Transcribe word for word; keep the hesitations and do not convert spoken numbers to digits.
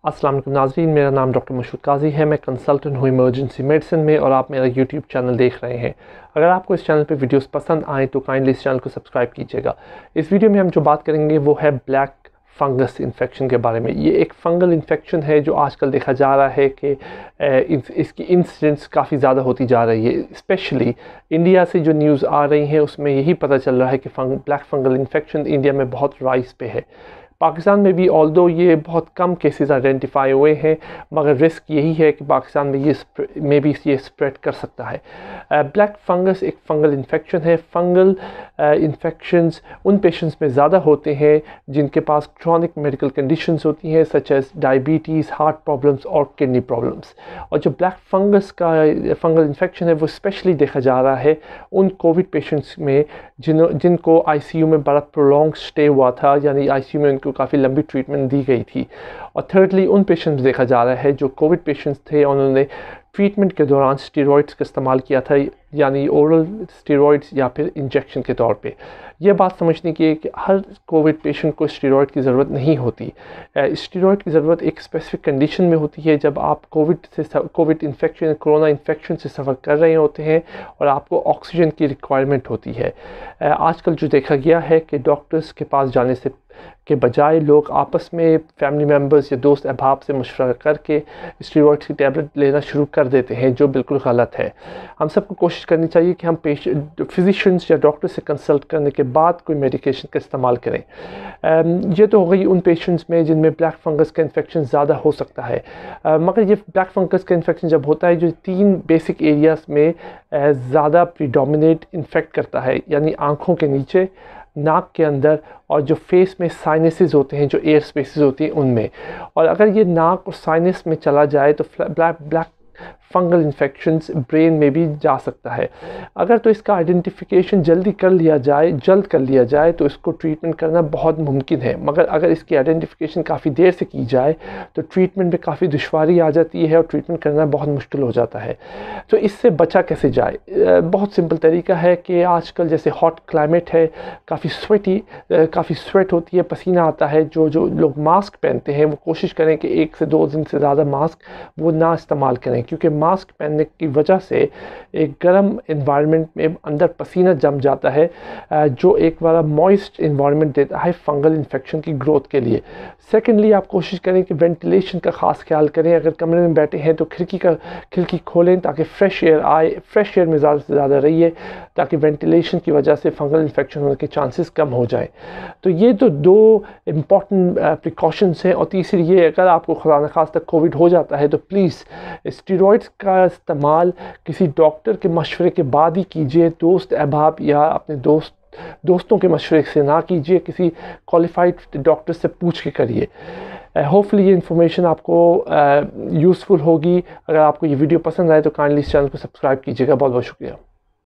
अस्सलाम वालेकुम नाज़रीन, मेरा नाम डॉक्टर मशहूद काजी है। मैं कंसल्टेंट हूँ इमरजेंसी मेडिसिन में और आप मेरा यूट्यूब चैनल देख रहे हैं। अगर आपको इस चैनल पे वीडियोस पसंद आएँ तो काइंडली इस चैनल को सब्सक्राइब कीजिएगा। इस वीडियो में हम जो बात करेंगे वो है ब्लैक फंगस इन्फेक्शन के बारे में। ये एक फंगल इन्फेक्शन है जो आजकल देखा जा रहा है कि इसकी इंसिडेंट्स काफ़ी ज़्यादा होती जा रही है। स्पेशली इंडिया से जो न्यूज़ आ रही हैं उसमें यही पता चल रहा है कि फंग ब्लैक फंगल इन्फेक्शन इंडिया में बहुत राइज पे है। पाकिस्तान में भी ऑल्दो ये बहुत कम केसेस आइडेंटिफाई हुए हैं, मगर रिस्क यही है कि पाकिस्तान में ये में भी ये स्प्रेड कर सकता है। ब्लैक फंगस एक फंगल इन्फेक्शन है। फंगल इन्फेक्शंस उन पेशेंट्स में ज़्यादा होते हैं जिनके पास क्रॉनिक मेडिकल कंडीशंस होती हैं, such as diabetes, heart problems और किडनी प्रॉब्लम्स। और जो ब्लैक फंगस का फंगल इन्फेक्शन है वो स्पेशली देखा जा रहा है उन कोविड पेशेंट्स में जिन जिनको आईसीयू में बड़ा प्रोलॉन्ग स्टे हुआ था, यानी आईसीयू में उनको काफ़ी लंबी ट्रीटमेंट दी गई थी। और थर्डली उन पेशेंट्स देखा जा रहा है जो कोविड पेशेंट्स थे, उन्होंने ट्रीटमेंट के दौरान स्टेरॉइड्स का इस्तेमाल किया था, यानी ओरल स्टेरॉइड्स या फिर इंजेक्शन के तौर पे। ये बात समझने की है कि हर कोविड पेशेंट को स्टेरॉइड की ज़रूरत नहीं होती। स्टेरॉइड की ज़रूरत एक स्पेसिफिक कंडीशन में होती है जब आप कोविड से कोविड इन्फेक्शन कोरोना इन्फेक्शन से सफ़र कर रहे होते हैं और आपको ऑक्सीजन की रिक्वायरमेंट होती है। आजकल जो देखा गया है कि डॉक्टर्स के पास जाने से के बजाय लोग आपस में फैमिली मेम्बर्स या दोस्त अहबाब से मशवरा करके स्टेरॉइड्स की टैबलेट लेना शुरू कर देते हैं, जो बिल्कुल गलत है। हम सबको कोशिश करनी चाहिए कि हम पेशेंट फिजिशियंस या डॉक्टर से कंसल्ट करने के बाद कोई मेडिकेशन का इस्तेमाल करें। ये तो हो गई उन पेशेंट्स में जिनमें ब्लैक फंगस का इन्फेक्शन ज़्यादा हो सकता है, मगर ये ब्लैक फंगस का इन्फेक्शन जब होता है जो तीन बेसिक एरियाज़ में ज़्यादा प्रीडोमिनेट इन्फेक्ट करता है, यानी आँखों के नीचे, नाक के अंदर और जो फेस में साइनसेस होते हैं, जो एयर स्पेसेस होती हैं उनमें। और अगर ये नाक और साइनस में चला जाए तो black black fungal infections brain में भी जा सकता है। अगर तो इसका आइडेंटिफिकेशन जल्दी कर लिया जाए जल्द कर लिया जाए तो इसको ट्रीटमेंट करना बहुत मुमकिन है, मगर अगर इसकी आइडेंटिफिकेशन काफ़ी देर से की जाए तो ट्रीटमेंट में काफ़ी दुश्वारी आ जाती है और ट्रीटमेंट करना बहुत मुश्किल हो जाता है। तो इससे बचा कैसे जाए? बहुत सिंपल तरीका है कि आजकल जैसे हॉट क्लाइमेट है, काफ़ी स्वेटी काफ़ी स्वेट होती है, पसीना आता है, जो जो लोग मास्क पहनते हैं वो कोशिश करें कि एक से दो दिन से ज़्यादा मास्क वो ना इस्तेमाल करें, क्योंकि मास्क पहनने की वजह से एक गर्म एनवायरनमेंट में अंदर पसीना जम जाता है, जो एक बड़ा मॉइस्ट एनवायरनमेंट देता है फंगल इन्फेक्शन की ग्रोथ के लिए। सेकेंडली, आप कोशिश करें कि वेंटिलेशन का ख़ास ख्याल करें। अगर कमरे में बैठे हैं तो खिड़की का खिड़की खोलें ताकि फ्रेश एयर आए, फ्रेश एयर में ज़्यादा से ज़्यादा रहिए ताकि वेंटिलेशन की वजह से फंगल इन्फेक्शन होने के चांसेस कम हो जाए। तो ये तो दो इम्पॉर्टेंट प्रिकॉशंस हैं। और तीसरी ये, अगर आपको खुदा न खास्ता कोविड हो जाता है तो प्लीज़ स्टेरॉइड्स का इस्तेमाल किसी डॉक्टर के मशवरे के बाद ही कीजिए, दोस्त अहबाब या अपने दोस्त दोस्तों के मशवरे से ना कीजिए, किसी क्वालिफाइड डॉक्टर से पूछ के करिए। होपफुली ये इन्फॉर्मेशन आपको यूज़फुल होगी। अगर आपको ये वीडियो पसंद आए तो काइंडली इस चैनल को सब्सक्राइब कीजिएगा। बहुत बहुत शुक्रिया।